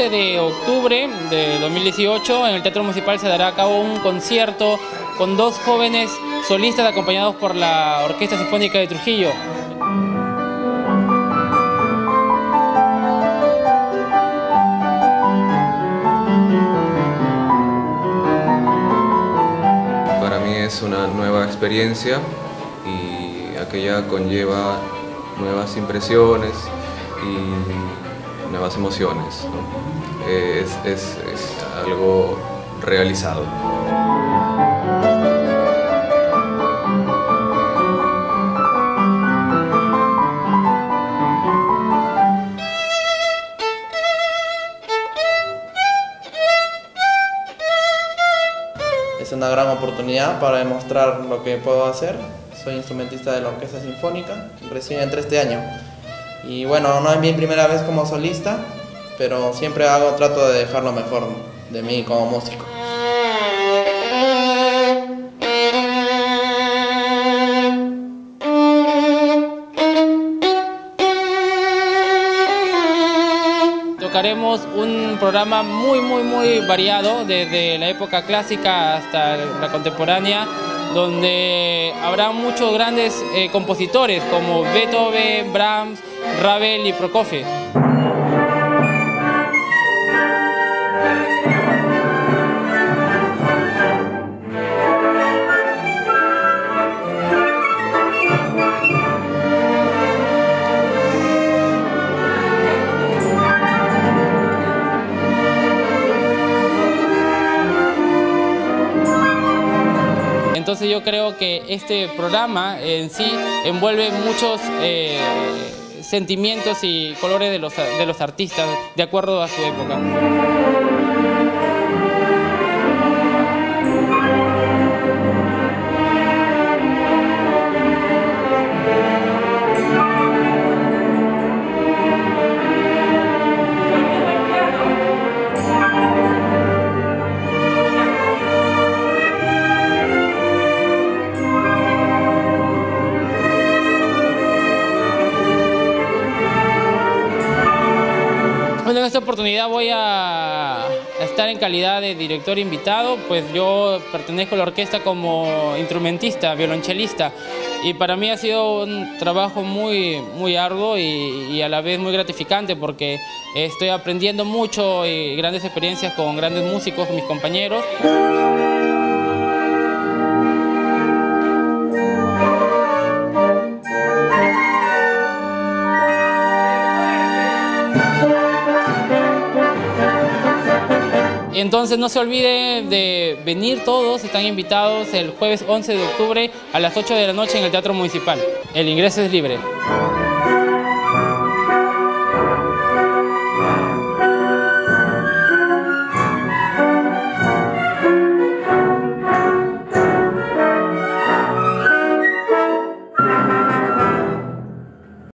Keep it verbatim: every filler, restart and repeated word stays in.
once de octubre de dos mil dieciocho en el Teatro Municipal se dará a cabo un concierto con dos jóvenes solistas acompañados por la Orquesta Sinfónica de Trujillo. Para mí es una nueva experiencia y aquella conlleva nuevas impresiones y nuevas emociones, ¿no? Es, es, es algo realizado. Es una gran oportunidad para demostrar lo que puedo hacer. Soy instrumentista de la Orquesta Sinfónica, recién entré este año. Y bueno, no es mi primera vez como solista, pero siempre hago, trato de dejar lo mejor de mí como músico. Tocaremos un programa muy, muy, muy variado, desde la época clásica hasta la contemporánea, donde habrá muchos grandes eh, compositores como Beethoven, Brahms, Ravel y Prokofiev. Entonces yo creo que este programa en sí envuelve muchos eh, sentimientos y colores de los, de los artistas de acuerdo a su época. Bueno, en esta oportunidad voy a estar en calidad de director invitado, pues yo pertenezco a la orquesta como instrumentista, violonchelista, y para mí ha sido un trabajo muy, muy arduo y, y a la vez muy gratificante porque estoy aprendiendo mucho y grandes experiencias con grandes músicos, mis compañeros. Entonces no se olviden de venir todos, están invitados el jueves once de octubre a las ocho de la noche en el Teatro Municipal. El ingreso es libre.